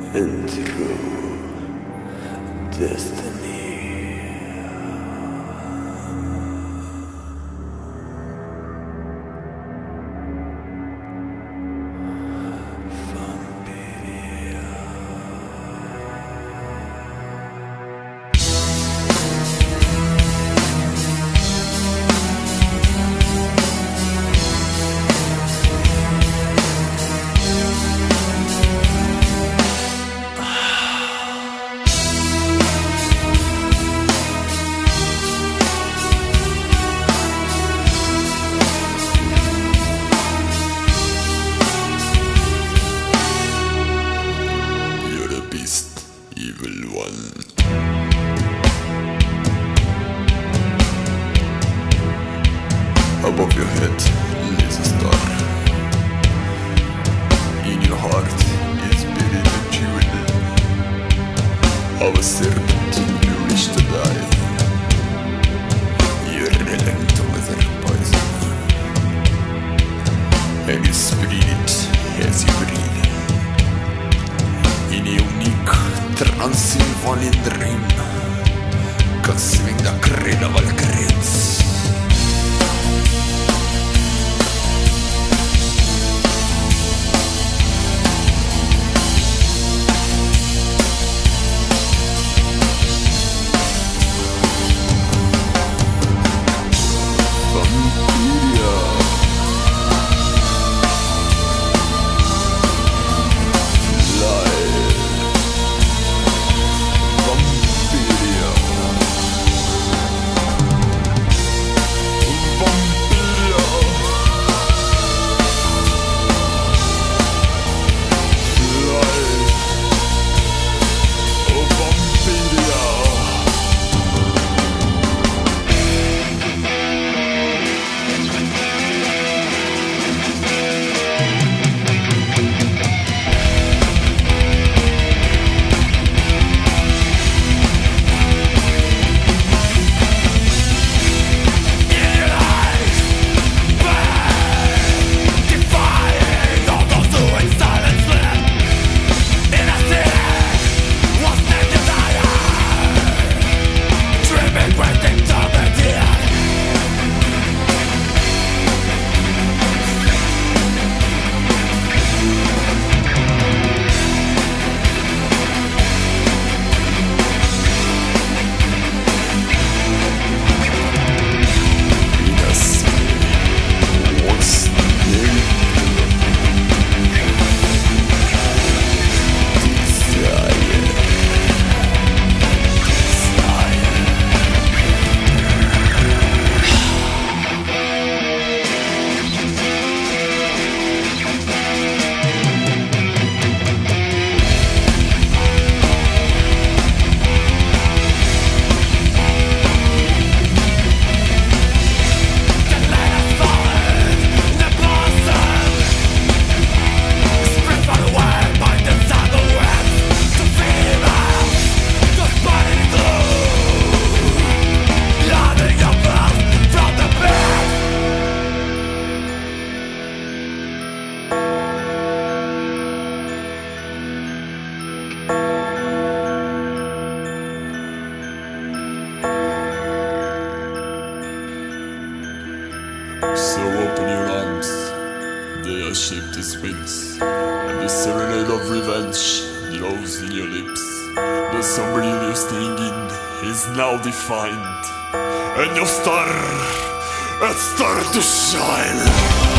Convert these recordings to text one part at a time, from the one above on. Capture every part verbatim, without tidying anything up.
and true destiny. Above your head lies a star. In your heart is buried a jewel of a serpent you wish to die. You're reluctant to wither poison, and you spread it as you breathe. In a unique Transylvanian dream, consuming the creed of all creeds. So open your arms, they are shaped as wings, and the serenade of revenge glows in your lips. The somber you're staying in is now defined, and your star has started to shine.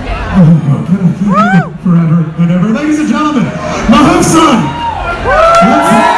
Oh, can I keep you forever and ever? Ladies and gentlemen, Mahafsoun!